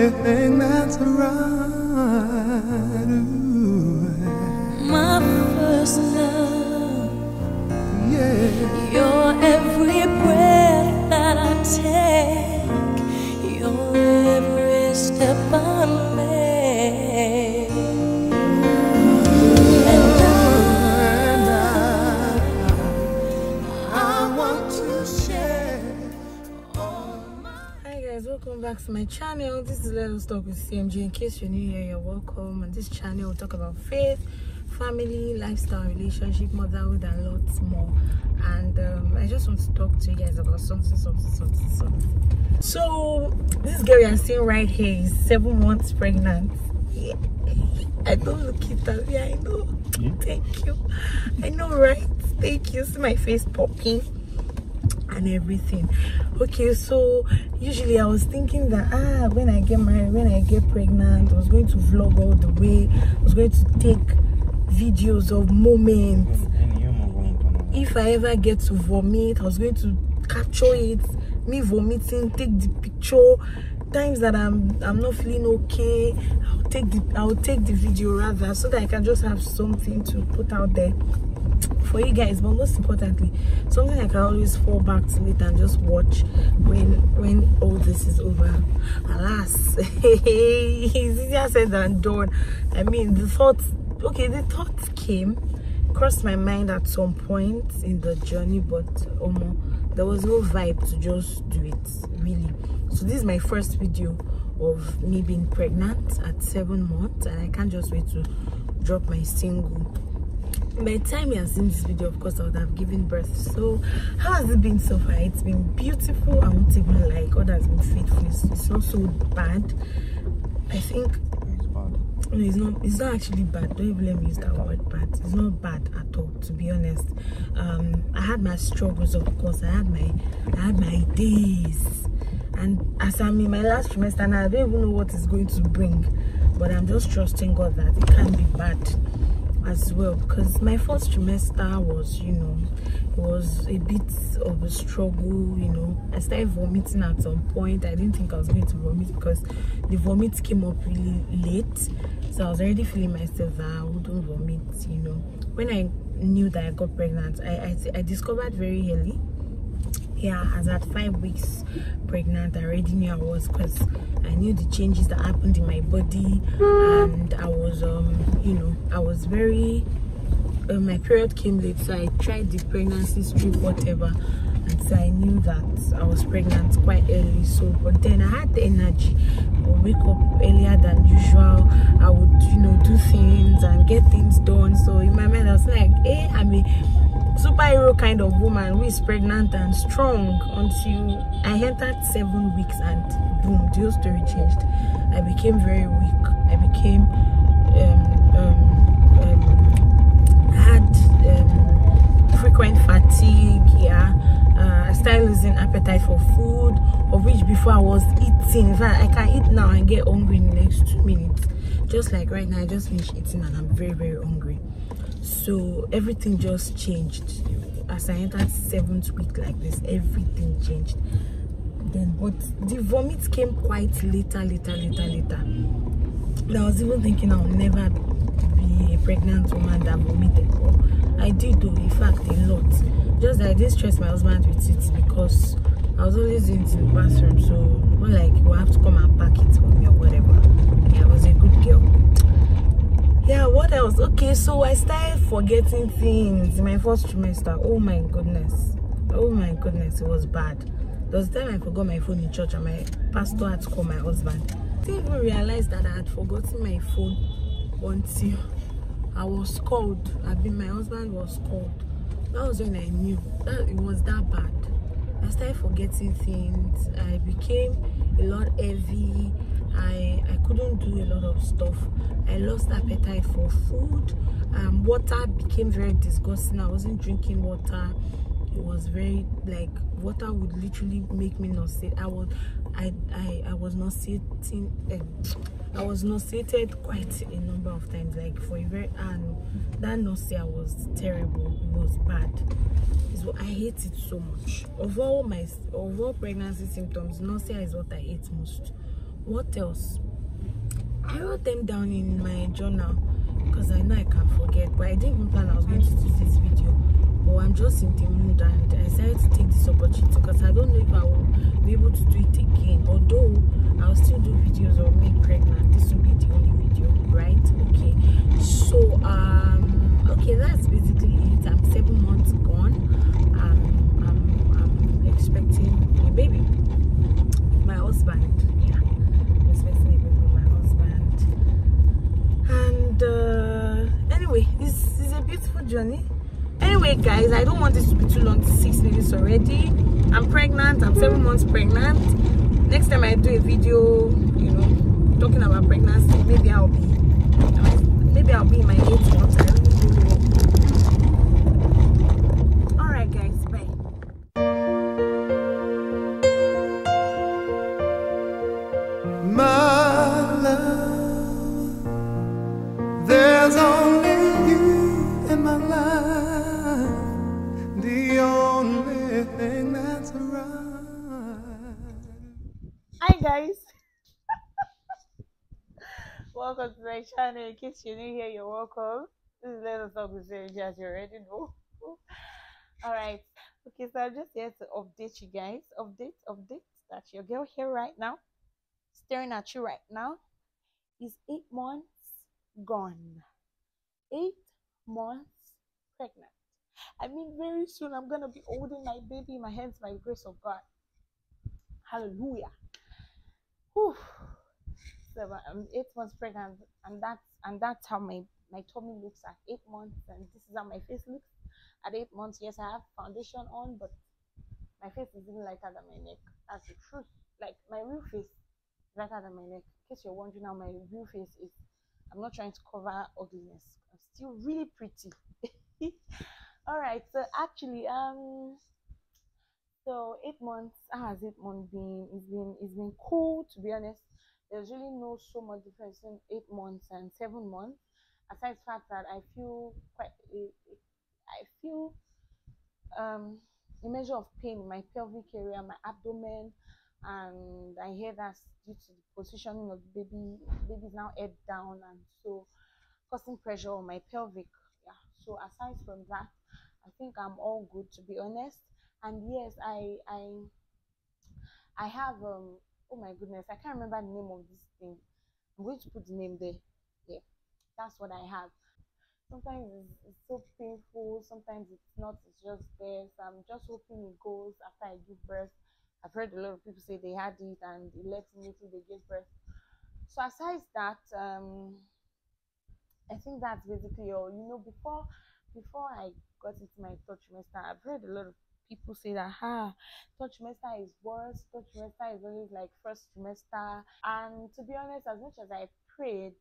everything that's right. Ooh. My first love, Yeah. you're every breath that I take, you're every step I make, and I want to share all my... Hi guys, welcome back to my channel. This is Let Us Talk with CMG. In case you're new here, you're welcome. On this channel we'll talk about faith, family, lifestyle, relationship, motherhood, and lots more. And I just want to talk to you guys about something. So this girl you're seeing right here is 7 months pregnant. Yeah. I don't look it up. Yeah, I know. Yeah. Thank you. I know, right? Thank you. See my face popping and everything. Okay, so usually I was thinking that when I get married, when I get pregnant, I was going to vlog all the way. I was going to take videos of moments. If I ever get to vomit, I was going to capture it, me vomiting, take the picture. Times that I'm not feeling okay, I'll take the video rather, so that I can just have something to put out there for you guys. But most importantly, something I can always fall back to it and just watch when all this is over. Alas, it's easier said than done. I mean, the thoughts crossed my mind at some point in the journey, but there was no vibe to just do it, really. So this is my first video of me being pregnant at 7 months, and I can't just wait to drop my single. By the time you have seen this video, of course I would have given birth. So how has it been so far? It's been beautiful. I won't even lie, God has been faithful. It's not so bad. I think no, it's not actually bad. Don't even let me use that word bad. It's not bad at all, to be honest. I had my struggles, of course. I had my days, and as I'm in my last trimester now, I don't even know what it's going to bring, but I'm just trusting God that it can't be bad as well, because my first trimester was, it was a bit of a struggle. I started vomiting at some point. I didn't think I was going to vomit because the vomit came up really late, so I was already feeling myself that I wouldn't vomit. When I knew that I got pregnant, I discovered very early. Yeah, as at 5 weeks pregnant, I already knew I was, because I knew the changes that happened in my body, and I was I was very my period came late, so I tried the pregnancy strip, whatever, and so I knew that I was pregnant quite early. So but then I had the energy. I would wake up earlier than usual. I would do things and get things done. So in my mind I was like, hey, I'm a superhero kind of woman who is pregnant and strong, until I entered 7 weeks and boom, the whole story changed. I became very weak. I became I had frequent fatigue. I started losing appetite for food, of which before I was eating. In fact, I can eat now and get hungry in the next 2 minutes. Just like right now, I just finished eating and I'm very, very hungry. So everything just changed as I entered 7th week like this. Everything changed then, but the vomit came quite later. I was even thinking I'll never be a pregnant woman that vomited, but I did do, in fact, a lot. Just that I didn't stress my husband with it because I was always in the bathroom, so not like you have to come and pack it for me or whatever. Yeah, I was a good girl. Yeah, what else? Okay, so I started forgetting things in my first trimester. Oh my goodness, it was bad. There was a time I forgot my phone in church and my pastor had to call my husband. I didn't even realize that I had forgotten my phone until I was called. My husband was called. That was when I knew that it was that bad. I started forgetting things. I became a lot heavy. I couldn't do a lot of stuff. I lost appetite for food. Water became very disgusting. I wasn't drinking water. It was very, like, water would literally make me nauseous. I was nauseating. I was nauseated quite a number of times, like for a very, and that nausea was terrible. It was bad. I hate it so much. Of all pregnancy symptoms, nausea is what I hate most. What else? I wrote them down in my journal because I know I can forget, but I didn't even plan I was going to do this video. But I'm just in the mood and I decided to take this opportunity because I don't know if I will be able to do it again. Although I'll still do videos of me pregnant. This will be the only video, right? Okay. So okay, that's basically it. I'm 7 months gone. I'm expecting a baby. My husband, yeah. I'm expecting a baby with my husband. And anyway, this is a beautiful journey. Anyway, guys, I don't want this to be too long. 6 minutes already. I'm pregnant. I'm 7 months pregnant. Next time I do a video, you know, talking about pregnancy, maybe I'll be in my 8 months. I don't know. All right, guys, bye. My love, there's only you in my life, the only thing that's right. Hi, guys. Welcome to my channel. In case you're new here, you're welcome. This is Let Us Talk with Sarah, as you already know. All right. Okay, so I'm just here to update you guys. Update that your girl here right now, staring at you right now, is 8 months gone. 8 months pregnant. I mean, very soon I'm gonna be holding my baby in my hands by the grace of God. Hallelujah. Whew. So I'm 8 months pregnant, and that's how my tummy looks at 8 months, and this is how my face looks at 8 months. Yes, I have foundation on, but my face is even lighter than my neck. That's the truth. Like, my real face is lighter than my neck. In case you're wondering how my real face is, I'm not trying to cover ugliness. I'm still really pretty. All right. So actually, so 8 months. How has 8 months been? It's been cool, to be honest. There's really no so much difference in 8 months and 7 months, aside the fact that I feel a measure of pain in my pelvic area, my abdomen, and I hear that's due to the positioning of the baby. The baby is now head down, and so causing pressure on my pelvic. Yeah. So aside from that, I think I'm all good, to be honest. And yes, I have oh my goodness, I can't remember the name of this thing. I'm going to put the name there. Yeah, that's what I have. Sometimes it's so painful, sometimes it's not, it's just there. So I'm just hoping it goes after I give birth. I've heard a lot of people say they had it and it left immediately they gave birth. So aside that, I think that's basically all. You know, before I got into my third trimester, I've heard a lot of people say that third trimester is worse. Third trimester is always like first trimester. And to be honest, as much as I prayed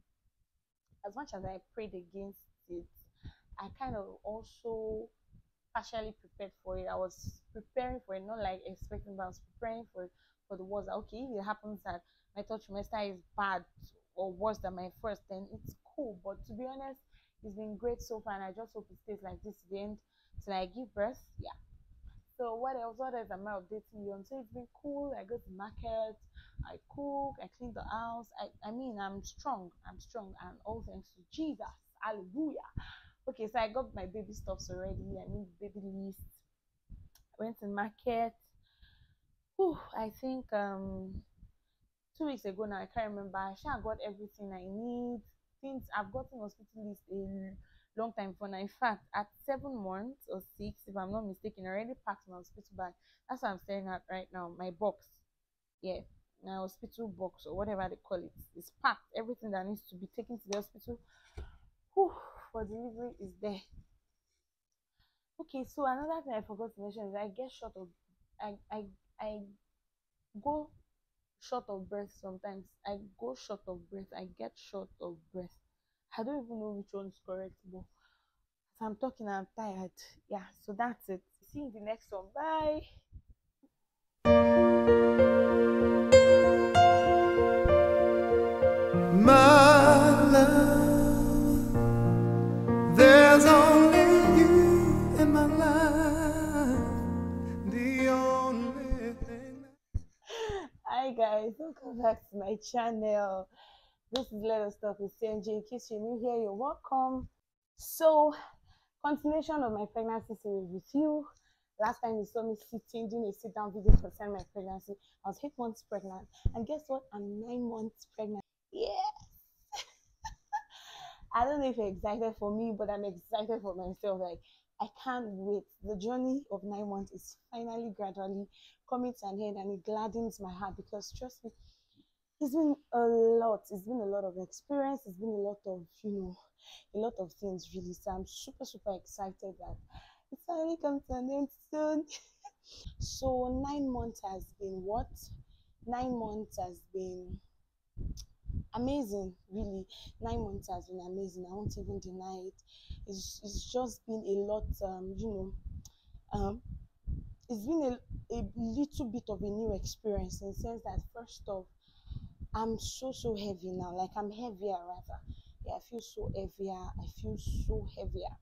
against it, I kind of also partially prepared for it. I was preparing for it, not like expecting, but I was preparing for the worst. Okay, if it happens that my third trimester is bad or worse than my first, then it's cool. But to be honest, it's been great so far, and I just hope it stays like this to the end till I give birth. Yeah. So what else am I updating you on? So it's been cool. I go to market, I cook, I clean the house. I mean, I'm strong, and all thanks to Jesus. Hallelujah. Okay, so I got my baby stuffs already. I need baby list. I went to market. Whew, I think 2 weeks ago now, I can't remember. I got everything I need. Since I've gotten hospital list a long time for now. In fact, at 7 months or 6, if I'm not mistaken, I already packed my hospital bag. That's what I'm staring at right now. My box. Yeah, my hospital box or whatever they call it. It's packed. Everything that needs to be taken to the hospital for delivery is there. Okay, so another thing I forgot to mention is I get short of I go short of breath sometimes. I go short of breath. I get short of breath. I don't even know which one's correct, but as I'm talking, I'm tired. Yeah, so that's it. See you in the next one. Bye. My love, there's only you in my life, the only thing. Hi guys, welcome welcome back to my channel. This is Let Us Talk with CMJ. In case you're new here, you're welcome. So, continuation of my pregnancy series with you. Last time you saw me sitting, doing a sit-down video concerning my pregnancy. I was 8 months pregnant, and guess what? I'm 9 months pregnant. Yes! I don't know if you're excited for me, but I'm excited for myself. Like, I can't wait. The journey of 9 months is finally gradually coming to an end, and it gladdens my heart because, trust me, it's been a lot. It's been a lot of experience. It's been a lot of, a lot of things really. So I'm super, super excited that it's finally come to an end soon. So 9 months has been what? 9 months has been amazing, really. 9 months has been amazing. I won't even deny it. It's just been a lot, it's been a little bit of a new experience in the sense that first off, I'm so heavy now. Like I'm heavier rather. Yeah, I feel so heavier. I feel so heavier.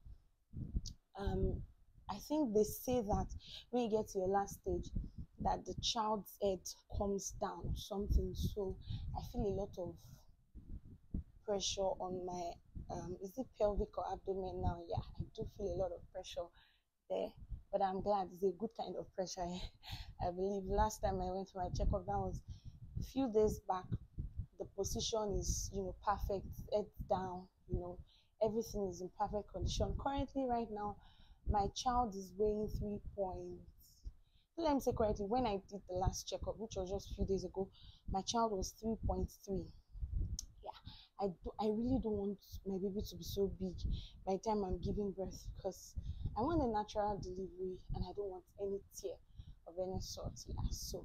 I think they say that when you get to your last stage, that the child's head comes down or something. So I feel a lot of pressure on my is it pelvic or abdomen now? Yeah, I do feel a lot of pressure there. But I'm glad it's a good kind of pressure. I believe last time I went for my checkup, that was a few days back. The position is perfect, head down, everything is in perfect condition. Currently right now my child is weighing 3 points. Let me say correctly, when I did the last checkup, which was just a few days ago, my child was 3.3. Yeah, I really don't want my baby to be so big by the time I'm giving birth because I want a natural delivery and I don't want any tear of any sort. Yeah, so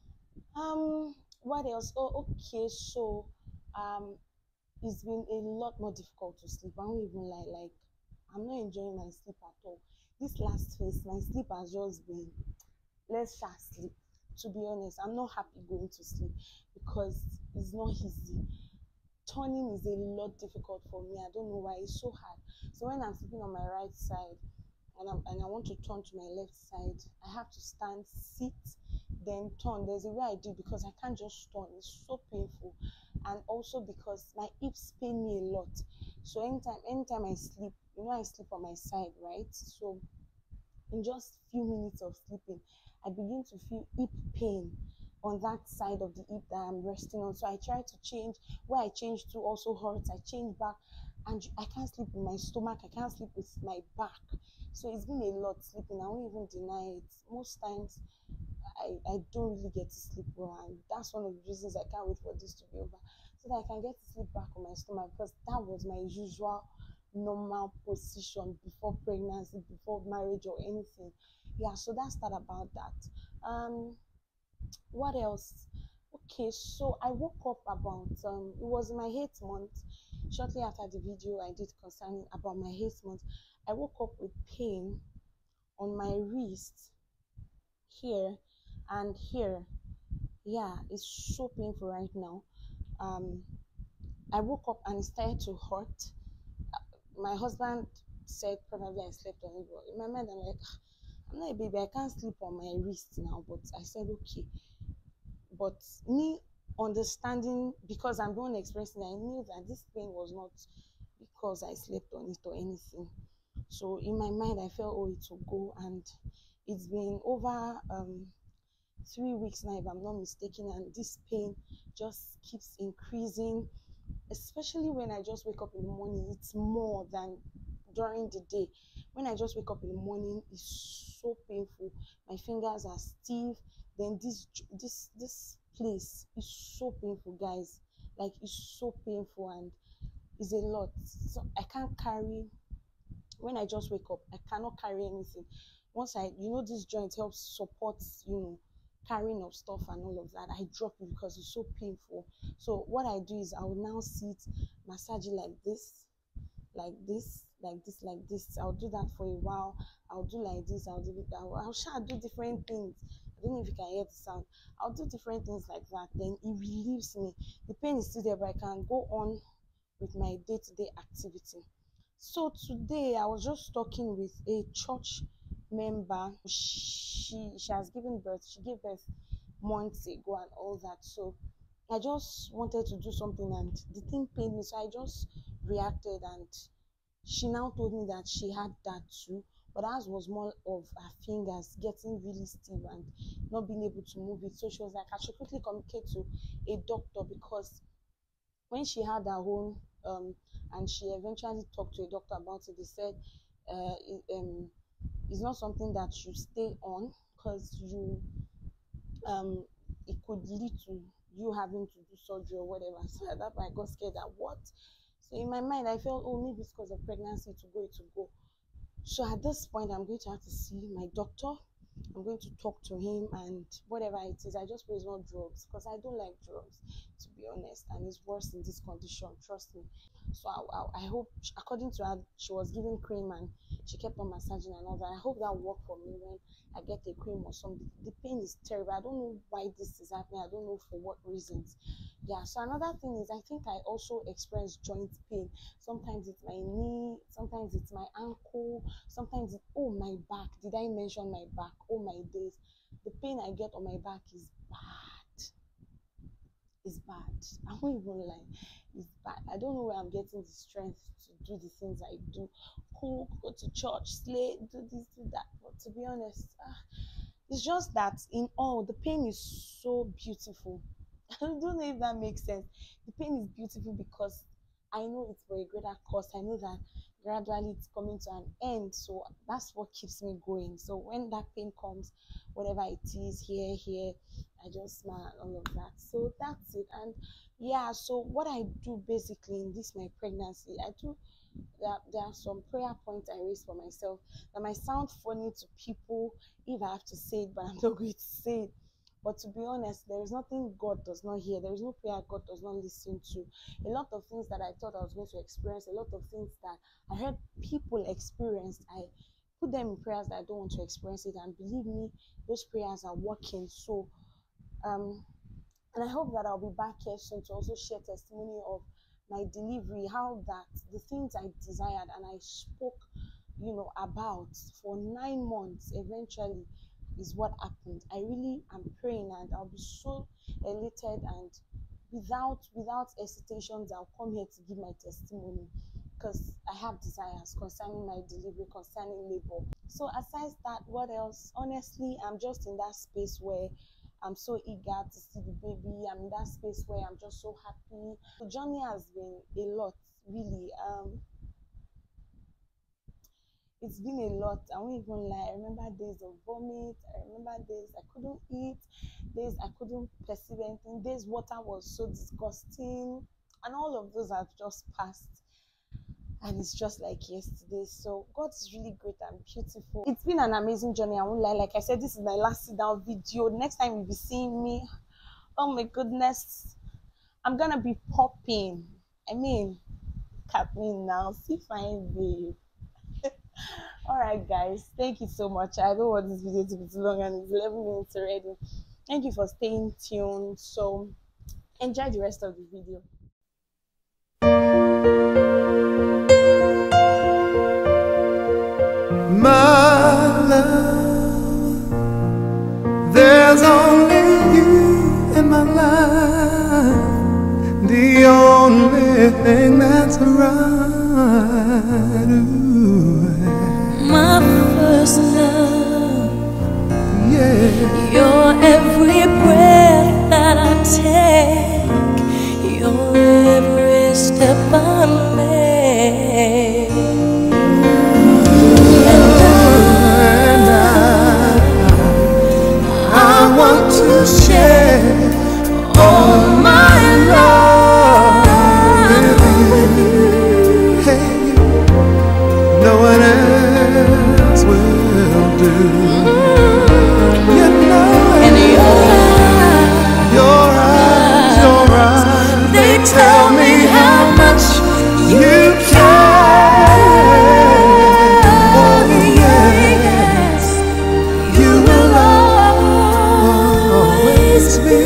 what else? Oh, okay, so um it's been a lot more difficult to sleep. I won't even lie, like I'm not enjoying my sleep at all. This last phase, my sleep has just been let's just sleep. To be honest, I'm not happy going to sleep because it's not easy. Turning is a lot difficult for me. I don't know why, it's so hard. So when I'm sleeping on my right side and I want to turn to my left side, I have to stand, sit, then turn. There's a way I do because I can't just turn. It's so painful. And also because my hips pain me a lot. So anytime I sleep, I sleep on my side, right? So in just few minutes of sleeping, I begin to feel hip pain on that side of the hip that I'm resting on. So I try to change. Where I change to also hurts. I change back, and I can't sleep with my stomach. I can't sleep with my back. So it's been a lot sleeping. I won't even deny it. Most times I don't really get to sleep well, and that's one of the reasons I can't wait for this to be over so that I can get to sleep back on my stomach because that was my usual normal position before pregnancy, before marriage or anything. Yeah, so that's that about that. What else? Okay, so I woke up about it was my 8th month. Shortly after the video I did concerning about my 8th month, I woke up with pain on my wrist here and here. Yeah, it's so painful right now. I woke up and it started to hurt. My husband said probably I slept on it, but in my mind I'm like, I'm not a baby, I can't sleep on my wrist now. But I said okay. But me understanding, because I'm the one expressing, I knew that this pain was not because I slept on it or anything. So in my mind I felt, oh, it will go, and it's been over 3 weeks now if I'm not mistaken, and this pain just keeps increasing, especially when I just wake up in the morning. It's more than during the day. When I just wake up in the morning, it's so painful. My fingers are stiff. Then this place is so painful, guys. Like it's so painful and it's a lot. So I can't carry. When I just wake up, I cannot carry anything. Once this joint helps support, carrying of stuff and all of that. I drop it because it's so painful. So what I do is I will now sit, massage it like this, like this, like this, like this. I'll do that for a while. I'll do like this. I'll do it. I'll do different things. I don't know if you can hear the sound. I'll do different things like that. Then it relieves me. The pain is still there, but I can go on with my day-to-day activity. So today I was just talking with a church member. She has given birth. She gave birth months ago and all that. So I just wanted to do something and the thing pained me, so I just reacted, and she now told me that she had that too, but ours was more of her fingers getting really stiff and not being able to move it. So she was like, I should quickly communicate to a doctor, because when she had her own and she eventually talked to a doctor about it, they said it's not something that you stay on, because you it could lead to you having to do surgery or whatever. So at that point I got scared at what. So in my mind I felt, oh, maybe it's because of pregnancy, to go. So at this point I'm going to have to see my doctor. I'm going to talk to him, and whatever it is, I just pray it's not drugs, because I don't like drugs, to be honest, and it's worse in this condition, trust me. So I hope, according to her, she was giving cream and she kept on massaging and all that. I hope that worked for me when I get a cream or something. The pain is terrible. I don't know why this is happening. I don't know for what reasons. Yeah, so another thing is, I think I also experience joint pain. Sometimes it's my knee, sometimes it's my ankle, sometimes it's, oh, my back. Did I mention my back? Oh my days. The pain I get on my back is bad. It's bad. I won't even lie. It's bad. I don't know where I'm getting the strength to do the things I do. Cook, go to church, slay, do this, do that. But to be honest, it's just that in all, the pain is so beautiful. I don't know if that makes sense. The pain is beautiful because I know it's for a greater cause. I know that gradually it's coming to an end. So that's what keeps me going. So when that pain comes, whatever it is, here, I just smile and all of that. So that's it. And yeah, so what I do basically in this my pregnancy, I do there are some prayer points I raise for myself that might sound funny to people if I have to say it, but I'm not going to say it. But to be honest, there is nothing God does not hear. There is no prayer God does not listen to. A lot of things that I thought I was going to experience, a lot of things that I heard people experienced, I put them in prayers that I don't want to experience it. And believe me, those prayers are working. So, and I hope that I'll be back here soon to also share testimony of my delivery, how that the things I desired and I spoke, about for 9 months eventually is what happened. I really am praying, and I'll be so elated, and without hesitations I'll come here to give my testimony, because I have desires concerning my delivery, concerning labor. So aside that, what else? Honestly, I'm just in that space where I'm so eager to see the baby. I'm in that space where I'm just so happy. The journey has been a lot, really. It's been a lot. I won't even lie. I remember days of vomit. I remember days I couldn't eat, days I couldn't perceive anything, days water was so disgusting, and all of those have just passed. And it's just like yesterday. So God is really great and beautiful. It's been an amazing journey. I won't lie. Like I said, this is my last sit down video. Next time you'll be seeing me, oh my goodness, I'm gonna be popping. I mean, at me now. See, fine, babe. All right, guys, thank you so much. I don't want this video to be too long, and it's 11 minutes already. Thank you for staying tuned. So enjoy the rest of the video. My love, there's only you in my life, the only thing that's right. Ooh. My first love, Yeah. your every breath that I take, your every step I make. And I want to share all my love with you. Hey, no one else will do. You know it. And Your eyes, they tell me how much you care. Oh, yes, you will always be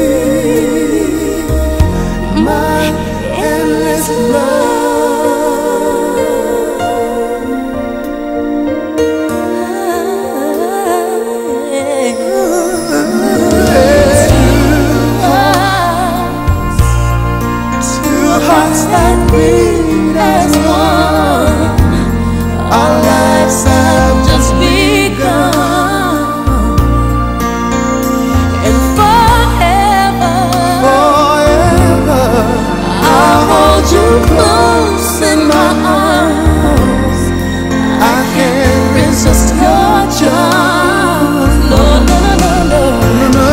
my endless love. hearts that beat as one. Our lives have just begun, and forever, I'll hold you close in my arms. I can't resist your charms. No, no, no, no, no.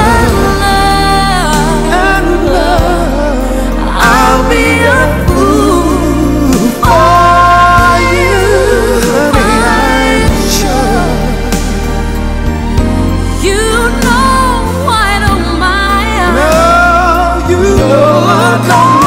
And love, I'll be a fool for you. I'm sure you know I don't mind. No, you know I don't